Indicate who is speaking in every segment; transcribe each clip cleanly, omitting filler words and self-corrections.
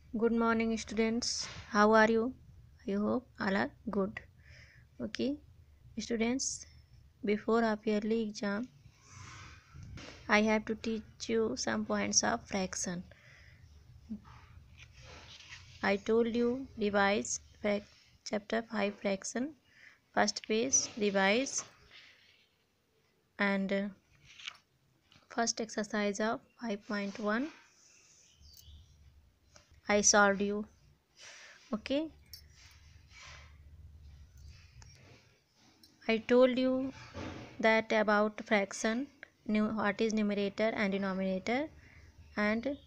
Speaker 1: Good morning, students. How are you? I hope all are good. Okay, students, before half yearly exam, I have to teach you some points of fraction. I told you revise chapter 5 fraction, first page revise, and first exercise of 5.1 I solved you. Okay, I told you that about fraction, what is numerator and denominator, and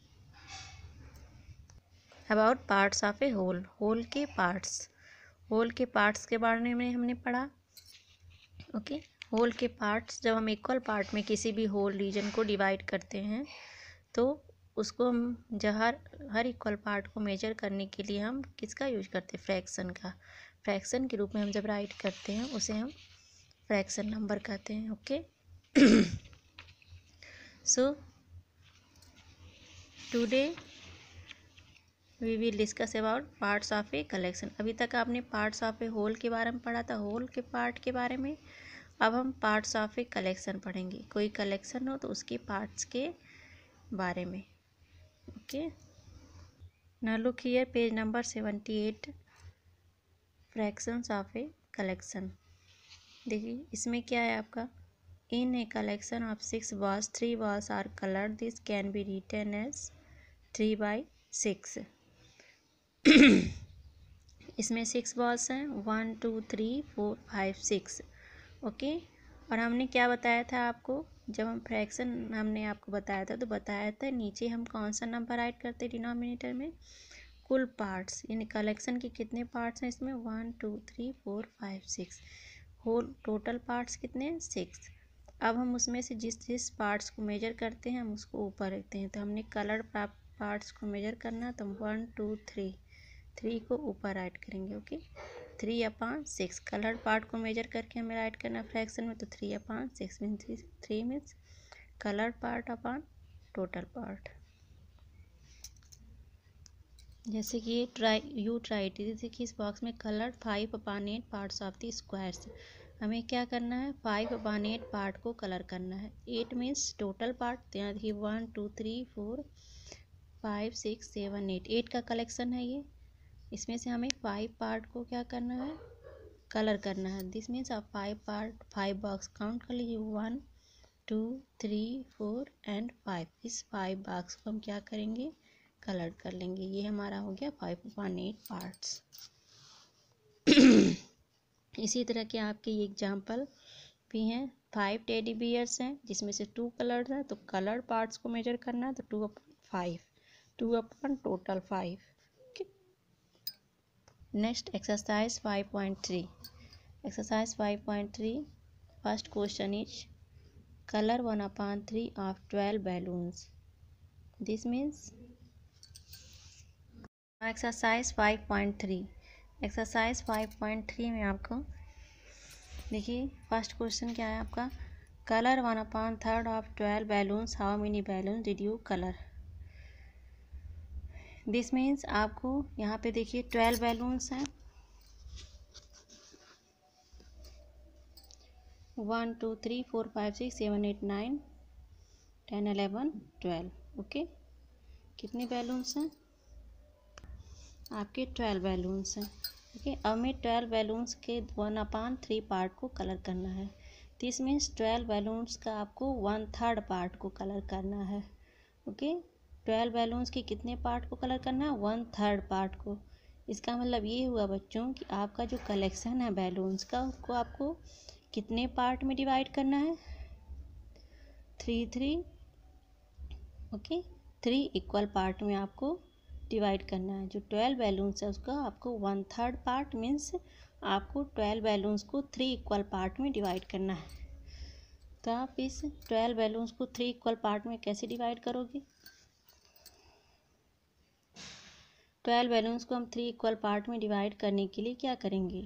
Speaker 1: about parts of a whole, whole के parts के बारे में हमने पढ़ा। Okay, whole के parts जब हम equal part में किसी भी होल रीजन को डिवाइड करते हैं तो उसको हम हर इक्वल पार्ट को मेजर करने के लिए हम किसका यूज करते हैं, फ्रैक्शन का। फ्रैक्शन के रूप में हम जब राइट करते हैं उसे हम फ्रैक्शन नंबर कहते हैं। Okay, so today we will discuss about parts of a collection. अभी तक आपने पार्ट्स ऑफ ए होल के बारे में पढ़ा था, होल के पार्ट के बारे में। अब हम पार्ट्स ऑफ ए कलेक्शन पढ़ेंगे। कोई कलेक्शन हो तो उसके पार्ट्स के बारे में। Okay, now look here page number 78, fractions of a collection. देखिए इसमें क्या है आपका, in a collection of 6 balls 3 balls are coloured, this can be written as 3/6। इसमें 6 बॉल्स हैं, 1 2 3 4 5 6। ओके, और हमने क्या बताया था आपको, जब हम फ्रैक्शन हमने आपको बताया था तो बताया था नीचे हम कौन सा नंबर ऐड करते हैं डिनोमिनेटर में, कुल पार्ट्स, यानी कलेक्शन के कितने पार्ट्स हैं इसमें, 1 2 3 4 5 6, होल टोटल पार्ट्स कितने, 6। अब हम उसमें से जिस पार्ट्स को मेजर करते हैं हम उसको ऊपर रखते हैं। तो हमने कलर पार्ट्स को मेजर करना, तो 1 2 3 को ऊपर ऐड करेंगे। ओके, 3/6 कलर पार्ट को मेजर करके हमें ऐड करना फ्रैक्शन में, तो 3/6 means 3 means colour part upon total part. जैसे कि यू ट्राई देखिए इस बॉक्स में colour 5/8 parts of the squares. हमें क्या करना है, 5/8 पार्ट को कलर करना है। 8 मीन्स टोटल पार्ट, तो यहाँ देखिए 1 2 3 4 5 6 7 8 का कलेक्शन है ये। इसमें से हमें 5 पार्ट को क्या करना है, कलर करना है। दिस मीन्स आप 5 बॉक्स काउंट कर लीजिए, 1 2 3 4 एंड 5। इस 5 बॉक्स को हम क्या करेंगे, कलर कर लेंगे। ये हमारा हो गया 5/8 पार्ट्स। इसी तरह के आपके एग्जाम्पल भी हैं। 5 टेडी बियर्स हैं जिसमें से 2 कलर्ड हैं, तो कलर्ड पार्ट्स को मेजर करना है, तो 2/5, 2 total 5। Next exercise 5.3। Exercise 5.3 first question is colour 1/3 of 12 balloons. This means exercise 5.3। Exercise 5.3 में आपको देखिए फर्स्ट क्वेश्चन क्या है आपका, colour 1/3 of 12 balloons, how many balloon did you colour. This means आपको यहाँ पे देखिए 12 बैलून्स हैं, 1 2 3 4 5 6 7 8 9 10 11 12। ओके, कितने बैलून्स हैं आपके, 12 बैलून्स हैं। ओके, अब हमें 12 बैलून्स के 1/3 पार्ट को कलर करना है। दिस मीन्स 12 बैलून्स का आपको 1/3 पार्ट को कलर करना है। ओके, 12 बैलून्स के कितने पार्ट को कलर करना है, 1/3 पार्ट को। इसका मतलब ये हुआ बच्चों कि आपका जो कलेक्शन है बैलून्स का उसको आपको कितने पार्ट में डिवाइड करना है, 3 ओके, 3 इक्वल पार्ट में आपको डिवाइड करना है। जो 12 बैलून्स है उसका आपको 1/3 पार्ट मीन्स आपको 12 बैलून्स को 3 इक्वल पार्ट में डिवाइड करना है। तो आप इस 12 बैलून्स को 3 इक्वल पार्ट में कैसे डिवाइड करोगे, 12 बैलून्स को हम 3 इक्वल पार्ट में डिवाइड करने के लिए क्या करेंगे,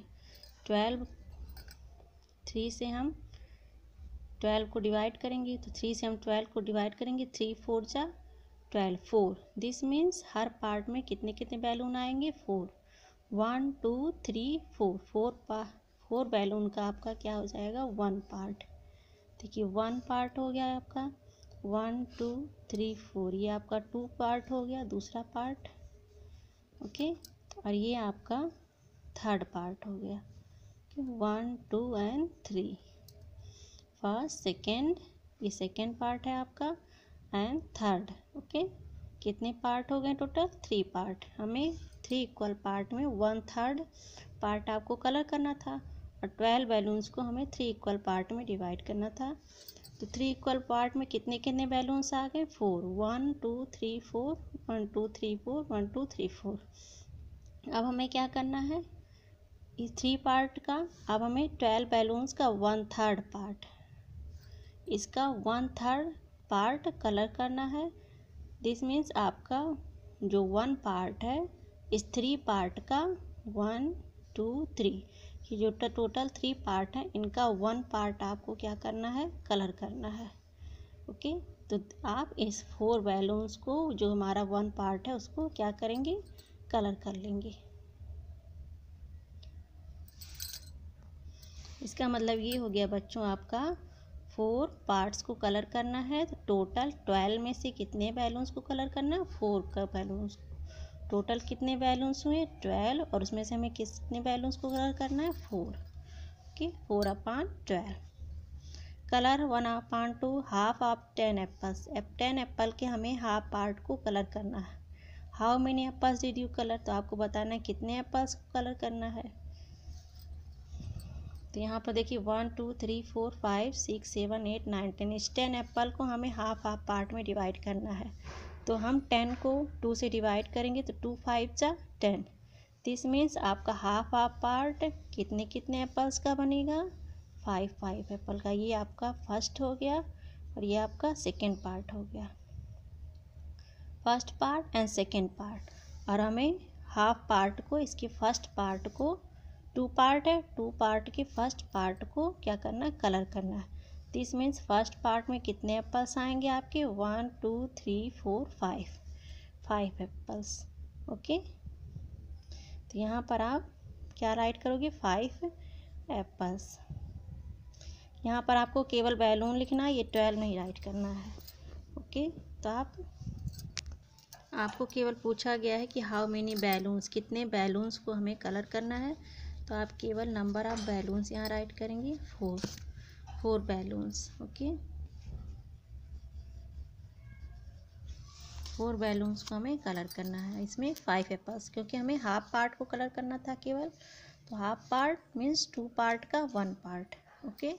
Speaker 1: 3 से हम 12 को डिवाइड करेंगे, तो 3 से हम 12 को डिवाइड करेंगे, 3 4 जा 12 4। दिस मीन्स हर पार्ट में कितने कितने बैलून आएंगे 4। 1 2 3 4 4 बैलून का आपका क्या हो जाएगा 1 पार्ट। देखिए 1 पार्ट हो गया आपका 1 2 3 4, ये आपका 2 पार्ट हो गया दूसरा पार्ट। ओके, और ये आपका थर्ड पार्ट हो गया 1 2 एंड 3। फर्स्ट सेकेंड, ये सेकेंड पार्ट है आपका, एंड थर्ड। ओके, कितने पार्ट हो गए टोटल 3 पार्ट। हमें 3 इक्वल पार्ट में 1/3 पार्ट आपको कलर करना था और 12 बैलून्स को हमें 3 इक्वल पार्ट में डिवाइड करना था। तो 3 इक्वल पार्ट में कितने कितने बैलून्स आ गए 4। 1 2 3 4 1 2 3 4 1 2 3 4। अब हमें क्या करना है इस 3 पार्ट का, अब हमें 12 बैलून्स का 1/3 पार्ट, इसका 1/3 पार्ट कलर करना है। दिस मीन्स आपका जो 1 पार्ट है इस 3 पार्ट का 1 2 3, ये जो टोटल 3 पार्ट है इनका 1 पार्ट आपको क्या करना है कलर करना है। ओके, तो आप इस 4 बैलून्स को जो हमारा 1 पार्ट है उसको क्या करेंगे कलर कर लेंगे। इसका मतलब ये हो गया बच्चों आपका 4 पार्ट्स को कलर करना है। तो टोटल 12 में से कितने बैलून्स को कलर करना है 4 का बैलून्स। टोटल कितने बैलून्स हुए 12, और उसमें से हमें कितने बैलून्स को कलर करना है 4। Okay, 4/12। Colour 1/2 half of 10 apples. 10 apple के हमें हाफ पार्ट को कलर करना है। How many apples did you colour, तो आपको बताना है कितने एप्पल्स को कलर करना है। तो यहाँ पर देखिए 1 2 3 4 5 6 7 8 9 10, इस 10 एप्पल को हमें हाफ हाफ पार्ट में डिवाइड करना है। तो हम 10 को 2 से डिवाइड करेंगे तो 2 5 जा 10। दिस मीन्स आपका हाफ हाफ पार्ट कितने कितने एप्पल्स का बनेगा 5 5 एप्पल का। ये आपका फर्स्ट हो गया और ये आपका सेकेंड पार्ट हो गया, first part and second part. और हमें हाफ पार्ट को, इसके फर्स्ट पार्ट को 2 पार्ट है, 2 पार्ट के फर्स्ट पार्ट को क्या करना है कलर करना है। दिस मीन्स फर्स्ट पार्ट में कितने एप्पल्स आएंगे आपके 1 2 3 4 5 एप्पल्स। ओके, तो यहाँ पर आप क्या राइट करोगे 5 एप्पल्स। यहाँ पर आपको केवल बैलून लिखना है, ये 12 नहीं राइट करना है। ओके, तो आपको केवल पूछा गया है कि हाउ मेनी बैलून्स, कितने बैलून्स को हमें कलर करना है। तो आप केवल नंबर ऑफ बैलून्स यहाँ राइट करेंगे 4 बैलून्स। ओके, 4 बैलून्स को हमें कलर करना है। इसमें 5 एप्पल्स, क्योंकि हमें हाफ पार्ट को कलर करना था केवल, तो हाफ पार्ट मीन्स 2 पार्ट का 1 पार्ट। ओके,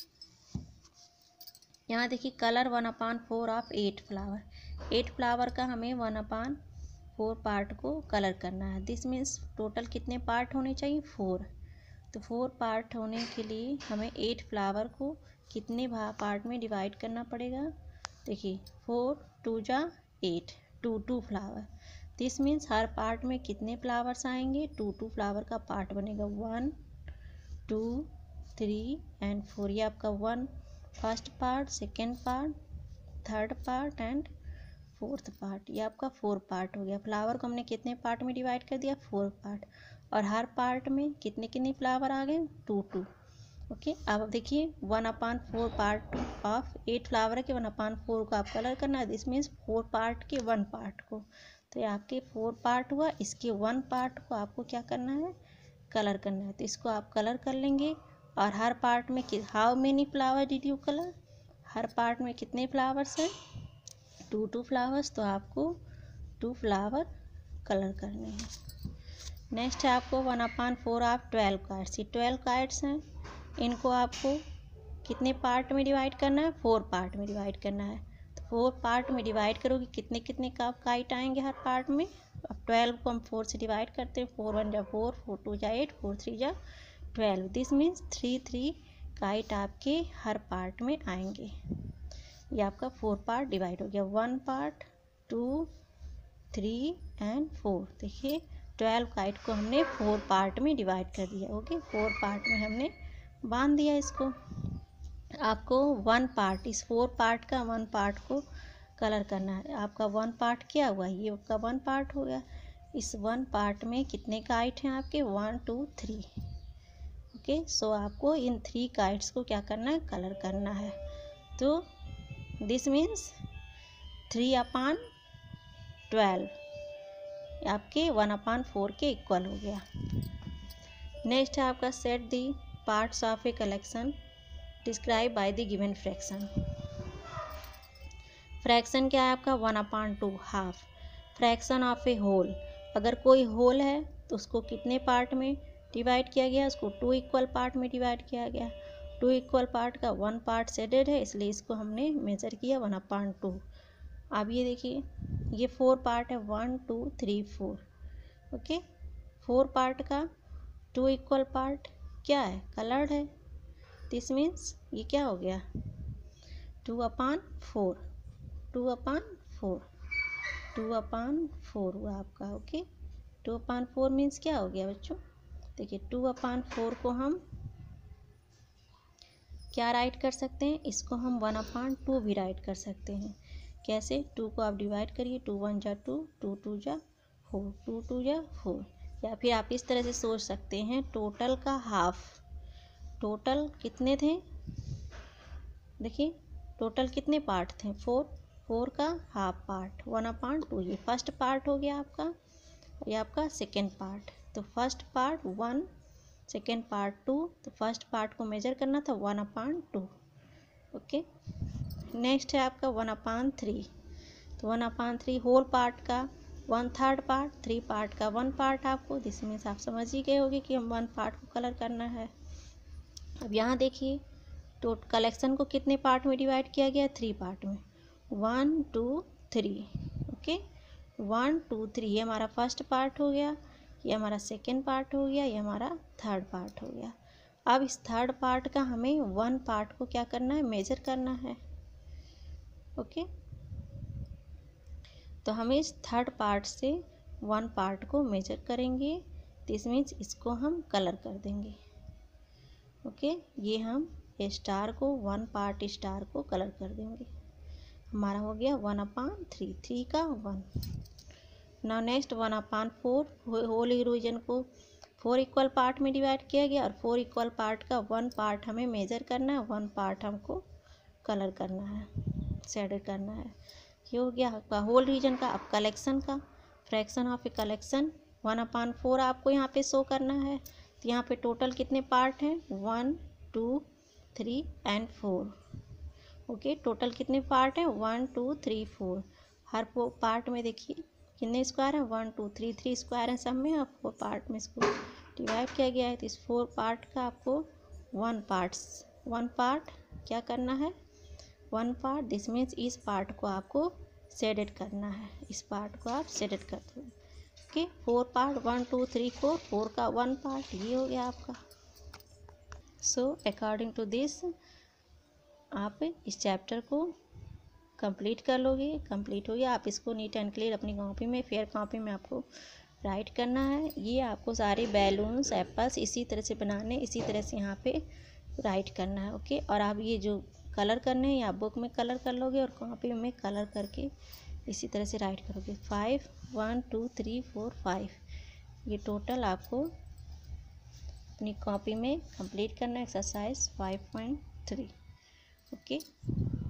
Speaker 1: यहाँ देखिए कलर 1/4 ऑफ 8 फ्लावर। 8 फ्लावर का हमें 1/4 पार्ट को कलर करना है। दिस मीन्स टोटल कितने पार्ट होने चाहिए 4। तो 4 पार्ट होने के लिए हमें 8 फ्लावर को कितने पार्ट में डिवाइड करना पड़ेगा। देखिए 4 2 जा 8, 2 फ्लावर। दिस मीन्स हर पार्ट में कितने फ्लावर्स आएंगे 2 फ्लावर का पार्ट बनेगा 1 2 3 एंड 4। ये आपका 1 first part, second part, third part and fourth part. ये आपका 4 पार्ट हो गया। फ्लावर को हमने कितने पार्ट में डिवाइड कर दिया 4 पार्ट, और हर पार्ट में कितने कितने फ्लावर आ गए 2 ओके, अब देखिए 1/4 पार्ट ऑफ 8 फ्लावर है कि 1/4 को आप कलर करना है। दिस मीन्स 4 पार्ट के 1 पार्ट को। तो ये आपके 4 पार्ट हुआ, इसके 1 पार्ट को आपको क्या करना है कलर करना है। तो इसको आप कलर कर लेंगे। और हर पार्ट में how many flower did you colour, हर पार्ट में कितने फ्लावर्स हैं 2 फ्लावर्स, तो आपको 2 फ्लावर कलर करने हैं। नेक्स्ट है आपको 1/4 ऑफ 12 कार्ड्स। ये 12 कार्ड्स हैं, इनको आपको कितने पार्ट में डिवाइड करना है 4 पार्ट में डिवाइड करना है। तो 4 पार्ट में डिवाइड करोगे कितने कितने काइट आएंगे हर पार्ट में। अब 12 को हम 4 से डिवाइड करते हैं, 4 1 जा 4, 4 2 जा 8, 4 3 जा 12। दिस मीन्स 3 काइट आपके हर पार्ट में आएंगे। ये आपका 4 पार्ट डिवाइड हो गया, 1 पार्ट 2 3 एंड 4। देखिए 12 काइट को हमने 4 पार्ट में डिवाइड कर दिया। ओके, 4 पार्ट में हमने बांध दिया इसको। आपको 1 पार्ट, इस 4 पार्ट का 1 पार्ट को कलर करना है। आपका 1 पार्ट क्या हुआ, ये आपका 1 पार्ट हो गया। इस 1 पार्ट में कितने काइट हैं आपके, 1 2 3। ओके, सो आपको इन 3 काइट्स को क्या करना है, कलर करना है। तो दिस मीन्स 3/12 आपके 1/4 के इक्वल हो गया। नेक्स्ट है आपका set the parts of a collection describe by the given fraction. Fraction क्या है आपका, 1/2 half. Fraction of a whole, अगर कोई होल है तो उसको कितने पार्ट में डिवाइड किया गया, उसको 2 इक्वल पार्ट में डिवाइड किया गया। 2 इक्वल पार्ट का 1 पार्ट शेडेड है, इसलिए इसको हमने मेजर किया 1/2। अब ये देखिए, ये 4 पार्ट है, 1 2 3 4। ओके, 4 पार्ट का 2 इक्वल पार्ट क्या है, कलर्ड है। दिस मीन्स ये क्या हो गया, 2/4, 2/4, 2/4 हुआ आपका। ओके, 2/4 मीन्स क्या हो गया बच्चों, देखिए 2/4 को हम क्या राइट कर सकते हैं, इसको हम 1/2 भी राइट कर सकते हैं। कैसे, 2 को आप डिवाइड करिए, 2 1 जा 2, 2 2 जा 4, 2 2 जा 4। या फिर आप इस तरह से सोच सकते हैं, टोटल का हाफ। टोटल कितने थे, देखिए टोटल कितने पार्ट थे, 4। 4 का हाफ पार्ट 1/2, ये फर्स्ट पार्ट हो गया आपका, ये आपका सेकेंड पार्ट। तो फर्स्ट पार्ट 1, सेकेंड पार्ट 2, तो फर्स्ट पार्ट को मेजर करना था 1/2। ओके, नेक्स्ट है आपका 1/3। तो 1/3 होल पार्ट का 1/3 पार्ट, 3 पार्ट का 1 पार्ट आपको, जिसमें से आप समझ ही गए होंगे कि हम 1 पार्ट को कलर करना है। अब यहाँ देखिए, तो कलेक्शन को कितने पार्ट में डिवाइड किया गया, 3 पार्ट में, 1 2 3। ओके, 1 2 3 ये हमारा फर्स्ट पार्ट हो गया, ये हमारा सेकेंड पार्ट हो गया, ये हमारा थर्ड पार्ट हो गया। अब इस थर्ड पार्ट का हमें 1 पार्ट को क्या करना है, मेजर करना है। ओके, तो हम इस थर्ड पार्ट से 1 पार्ट को मेजर करेंगे। दिस मीन्स इसको हम कलर कर देंगे। ओके, ये हम स्टार को 1 पार्ट स्टार को कलर कर देंगे। हमारा हो गया 1/3, 3 का 1। नाउ नेक्स्ट 1/4 होल रीजन को 4 इक्वल पार्ट में डिवाइड किया गया, और 4 इक्वल पार्ट का 1 पार्ट हमें मेजर करना है, 1 पार्ट हमको कलर करना है, शेड करना है। ये हो गया आपका होल रीजन का। अब कलेक्शन का, फ्रैक्शन ऑफ ए कलेक्शन 1/4 आपको यहाँ पे शो करना है। तो यहाँ पे टोटल कितने पार्ट हैं, 1 2 3 एंड 4। ओके, टोटल कितने पार्ट हैं, 1 2 3 4। हर पार्ट में देखिए कितने स्क्वायर हैं, 1 2 3 3 स्क्वायर हैं सब में, और 4 पार्ट में इसको डिवाइड किया गया है। तो इस 4 पार्ट का आपको 1 पार्ट क्या करना है, 1 पार्ट। दिस मीन्स इस पार्ट को आपको शेडेड करना है, इस पार्ट को आप शेडेड कर दो। ओके, 4 पार्ट 1 2 3 4, 4 का 1 पार्ट, ये हो गया आपका। सो अकॉर्डिंग टू दिस आप इस चैप्टर को कंप्लीट कर लोगे। कंप्लीट हो गया, आप इसको नीट एंड क्लियर अपनी कॉपी में, फेयर कॉपी में आपको राइट करना है। ये आपको सारे बैलून्स एप्पल्स इसी तरह से बनाने, इसी तरह से यहाँ पे राइट करना है। ओके, और आप ये जो कलर करने हैं या बुक में कलर कर लोगे और कॉपी में कलर करके इसी तरह से राइट करोगे। 5 1 2 3 4 5, ये टोटल आपको अपनी कॉपी में कंप्लीट करना है, एक्सरसाइज 5.3। ओके।